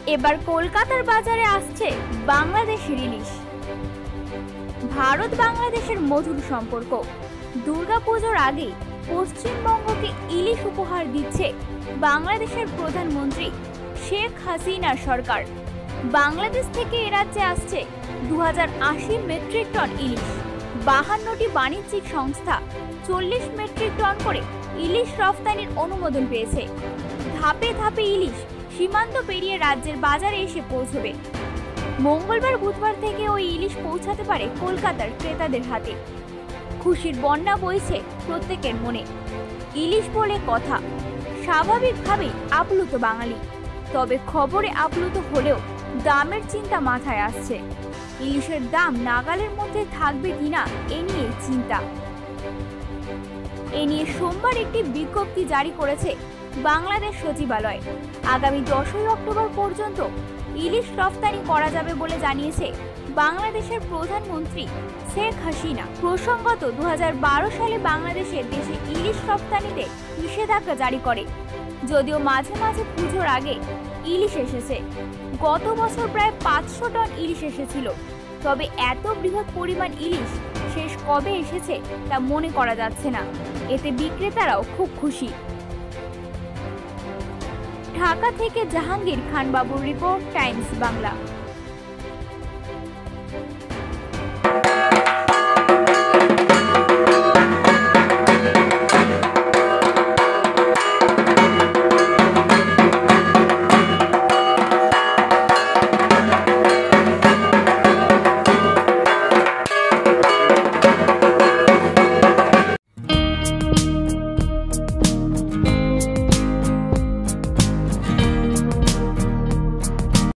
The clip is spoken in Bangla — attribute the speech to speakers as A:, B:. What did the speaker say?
A: এবার কলকাতার বাজারে আসছে বাংলাদেশের ইলিশ। ভারত বাংলাদেশের মধুর সম্পর্ক। দুর্গাপুজোর আগে পশ্চিমবঙ্গকে ইলিশ উপহার দিচ্ছে বাংলাদেশের প্রধানমন্ত্রী শেখ হাসিনার সরকার। বাংলাদেশ থেকে এ রাজ্যে আসছে 2080 মেট্রিক টন ইলিশ। 52টি বাণিজ্যিক সংস্থা 40 মেট্রিক টন করে ইলিশ রফতানির অনুমোদন পেয়েছে। ধাপে ধাপে ইলিশ সীমান্ত পেরিয়ে রাজ্যের বাজারে এসে পৌঁছবে। মঙ্গলবার বুধবার থেকে ওই ইলিশ পৌঁছাতে পারে কলকাতার ক্রেতাদের হাতে। খুশির বন্যা বইছে প্রত্যেকের মনে। ইলিশ বলে কথা, স্বাভাবিকভাবেই আপ্লুত বাঙালি। তবে খবরে আপ্লুত হলেও দামের চিন্তা মাথায় আসছে। ইলিশের দাম নাগালের মধ্যে থাকবে কিনা এ নিয়ে চিন্তা। এ নিয়ে সোমবার একটি বিজ্ঞপ্তি জারি করেছে বাংলাদেশ সচিবালয়। আগামী 10ই অক্টোবর পর্যন্ত ইলিশ রফতানি করা যাবে বলে জানিয়েছে বাংলাদেশের প্রধানমন্ত্রী শেখ হাসিনা। প্রসঙ্গত 2012 সালে বাংলাদেশের দেশে ইলিশ রফতানিতে নিষেধাজ্ঞা জারি করে। যদিও মাঝে মাঝে পুজোর আগে ইলিশ এসেছে। গত বছর প্রায় 500 টন ইলিশ এসেছিল। তবে এত বৃহৎ পরিমাণ ইলিশ শেষ কবে এসেছে তা মনে করা যাচ্ছে না। এতে বিক্রেতারাও খুব খুশি। ঢাকা থেকে জাহাঙ্গীর খান বাবুর রিপোর্ট, টাইমস বাংলা।